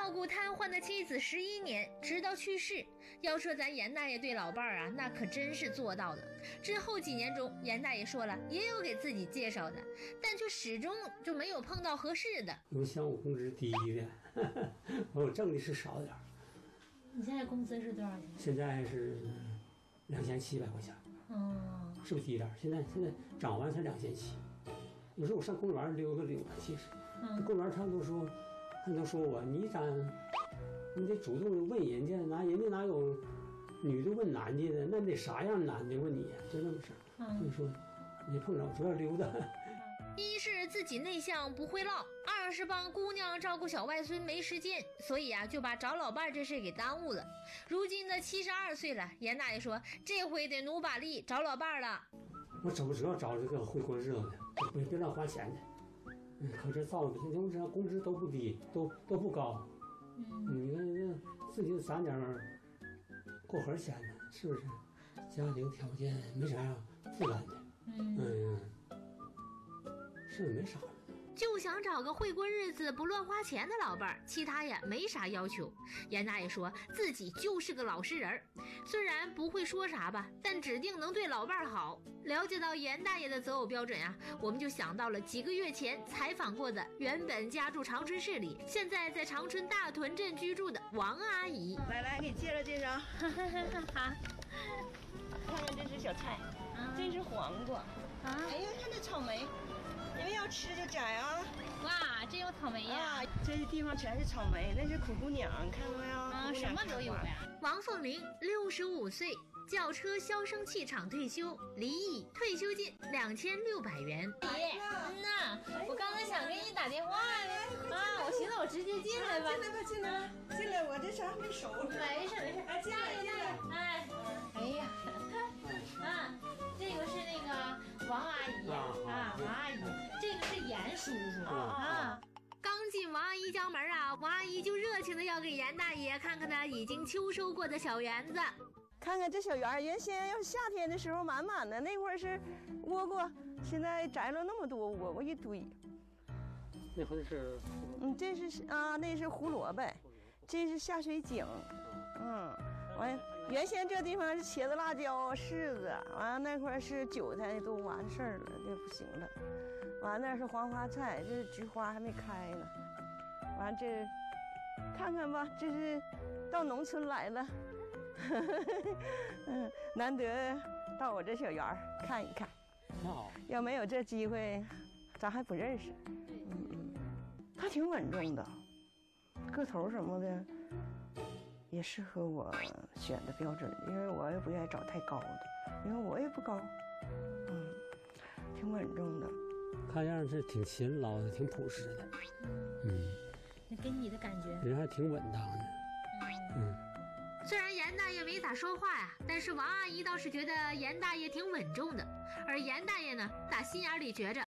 照顾瘫痪的妻子11年，直到去世。要说咱严大爷对老伴儿啊，那可真是做到了。之后几年中，严大爷说了，也有给自己介绍的，但却始终就没有碰到合适的。 有像我工资低的，我挣的是少点。 你现在工资是多少钱？ 现在是2700块钱。 哦， 是不是低点？现在涨完才2700。有时候我上公园溜达溜达，其实，公园他们都说我，你得主动问人家，人家哪有女的问男的呢？那得啥样男的问你呀？就那么事儿。所以说，你碰着主要溜达。 一是自己内向不会唠，二是帮姑娘照顾小外孙没时间，所以啊就把找老伴这事给耽误了。如今的72岁了，严大爷说这回得努把力找老伴了。 我主要找这个会过日子的，别乱花钱的。可这造的，你这工资都不低，都不高。你看这自己攒点过河钱呢，是不是？家庭条件没啥负担的。是没啥。 就想找个会过日子不乱花钱的老伴儿，其他呀没啥要求。严大爷说自己就是个老实人，虽然不会说啥吧，但指定能对老伴儿好。了解到严大爷的择偶标准啊，我们就想到了几个月前采访过的原本家住长春市里，现在在长春大屯镇居住的王阿姨。 来，给你介绍介绍。好，看看这是小菜，这是黄瓜。哎呀，看这草莓。你们要吃就摘啊！ 哇，真有草莓呀！ 这些地方全是草莓，那是苦姑娘，看到没有？ 什么都有呀。王凤玲65岁，轿车销声器厂退休，离异，退休金2600元。 姨，我刚才想给你打电话呢，我寻思我直接进来吧。 进来，我这啥没熟呢。 没事，加油！哎呀，这个是那个王阿姨王阿姨，这个是严叔叔刚进王阿姨家门啊，王阿姨就热情的要给严大爷看看他已经秋收过的小园子。 看看这小园，原先要是夏天的时候满满的，那会儿是倭瓜，现在摘了那么多倭瓜一堆。 那回是， 这是那是胡萝卜，这是下水井，完原先这地方是茄子、辣椒、柿子，完了那块儿是韭菜，都完事儿了，这不行了。完了那是黄花菜，这是菊花还没开呢。完这看看吧，这是到农村来了，难得到我这小园看一看。要没有这机会，咱还不认识。他挺稳重的，个头什么的。也适合我选的标准，因为我也不愿意找太高的，因为我也不高，挺稳重的。 看样是挺勤劳的，挺朴实的。 那给你的感觉？ 人还挺稳当的。 虽然严大爷没咋说话呀，但是王阿姨倒是觉得严大爷挺稳重的，而严大爷呢，打心眼里觉着